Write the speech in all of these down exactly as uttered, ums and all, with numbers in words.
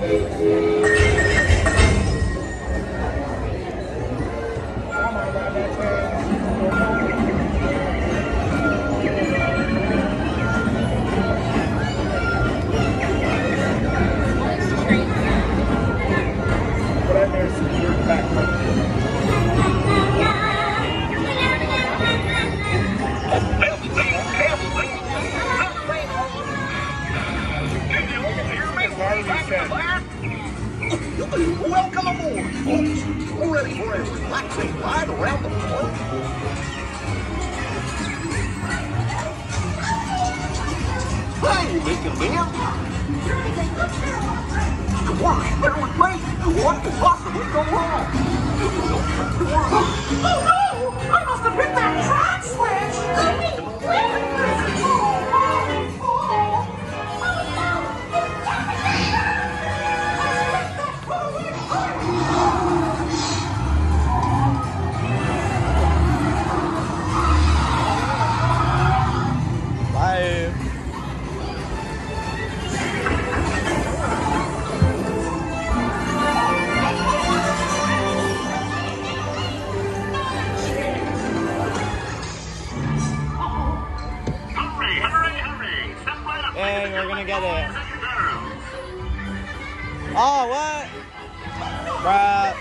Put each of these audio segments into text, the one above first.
Welcome aboard, folks. Ready for a relaxing ride around the park? Hey, Mick and Ben. Come on, bear with me. What could possibly go wrong? Oh no! I must have hit that track switch! Dang, we're gonna get it. Oh, what? Bruh.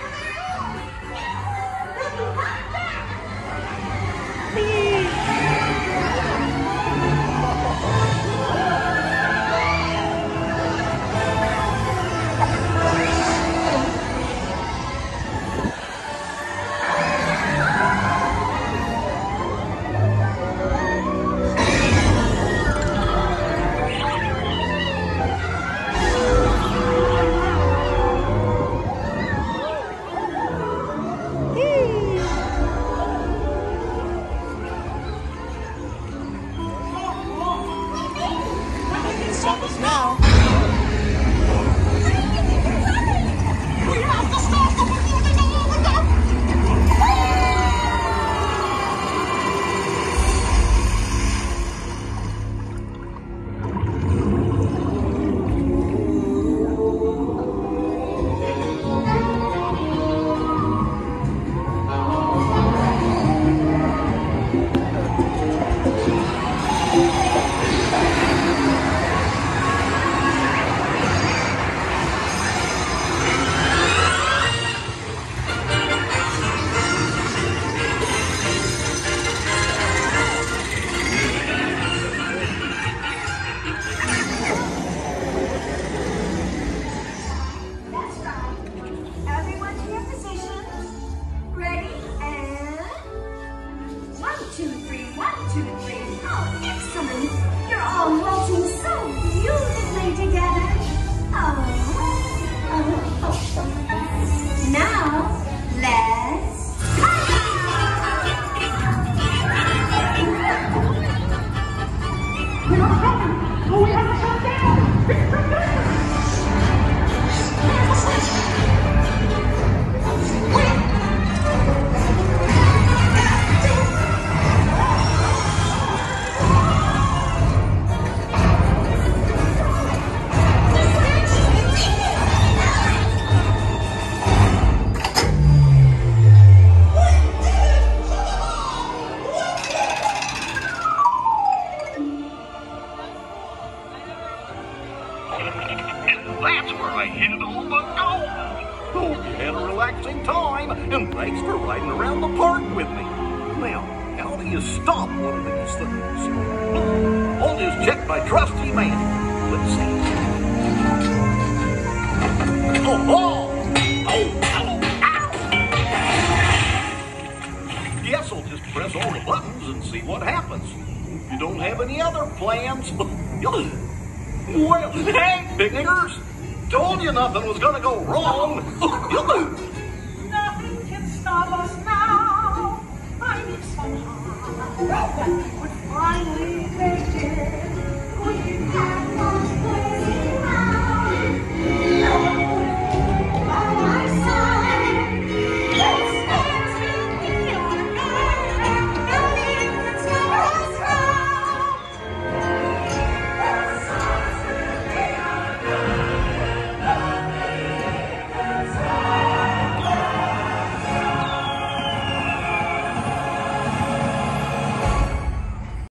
Stop us now. We have to stop them before they go over the... That's where I hit all the gold. Hope you had a relaxing time, and thanks for riding around the park with me. Now, how do you stop one of these things? I'll just check my trusty Manny. Let's see. Oh, oh! Oh, hello! Ow! Guess I'll just press all the buttons and see what happens. You don't have any other plans? Well, hey, picnickers! Told you nothing was gonna go wrong. Nothing can stop us now. I knew somehow that we would finally make it. We have